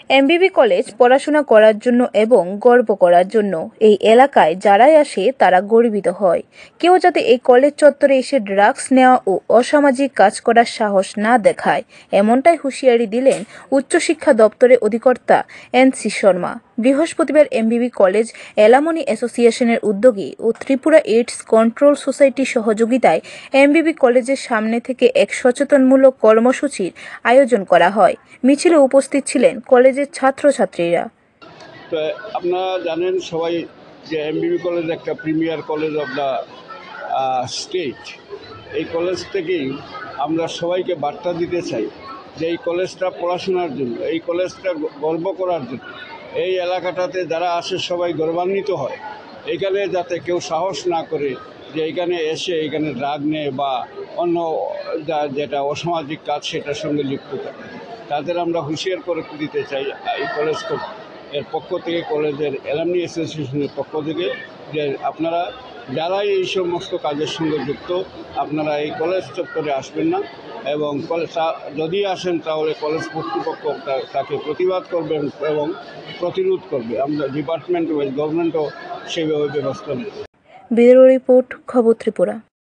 এমবিবি college পড়াশোনা করার জন্য এবং গর্ব করার জন্য এই এলাকায় যারাই আসে তারা গর্বিত হয়। কেউ যাতে এই কলেজ চত্বরে এসে ড্রাগস নেওয়া ও অসামাজিক কাজ করার সাহস না দেখায়, এমনটাই হুঁশিয়ারি দিলেন উচ্চশিক্ষা দপ্তরের অধিকর্তা এনসি শর্মা। বৃহস্পতিবার এমবিবি কলেজ এলামনি অ্যাসোসিয়েশনের উদ্যোগে ও ত্রিপুরা এইডস কন্ট্রোল সোসাইটির সহযোগিতায় এমবিবি কলেজের সামনে থেকে এক সচেতনমূলক কর্মসূচির আয়োজন করা হয়। মিছিলে উপস্থিত ছিলেন কলেজের ছাত্রছাত্রীরা। তো আপনারা জানেন সবাই যে এমবিবি কলেজ একটা premier college of the state. এই কলেজ থেকেই আমরা সবাইকে বার্তা দিতে চাই যে এই কলেজটা পড়াশোনার জন্য, এই কলেজটা গর্ব করার জন্য, এই এলাকাটাতে যারা আসে সবাই গৌরবান্বিত হয়। এখানে যাতে কেউ সাহস না করে যে এখানে এসে এখানে ড্রাগ নেয় বা অন্য যেটা অসামাজিক কাজ সেটার সঙ্গে লিপ্ত থাকে, তাদের আমরা হুঁশিয়ার করে দিতে চাই এই কলেজ এর পক্ষ থেকে, কলেজের অ্যালামনি অ্যাসোসিয়েশনের পক্ষ থেকে, যে আপনারা যারাই এই সমস্ত কাজের সঙ্গে যুক্ত আপনারা এই কলেজ চত্বরে আসবেন না, এবং যদি আসেন তাহলে কলেজ কর্তৃপক্ষ তাকে প্রতিবাদ করবেন এবং প্রতিরোধ করবে। আমরা ডিপার্টমেন্ট ওয়াইজ গভর্নমেন্টও সেভাবে ব্যবস্থা নেবে। ব্যুরো রিপোর্ট, খবর ত্রিপুরা।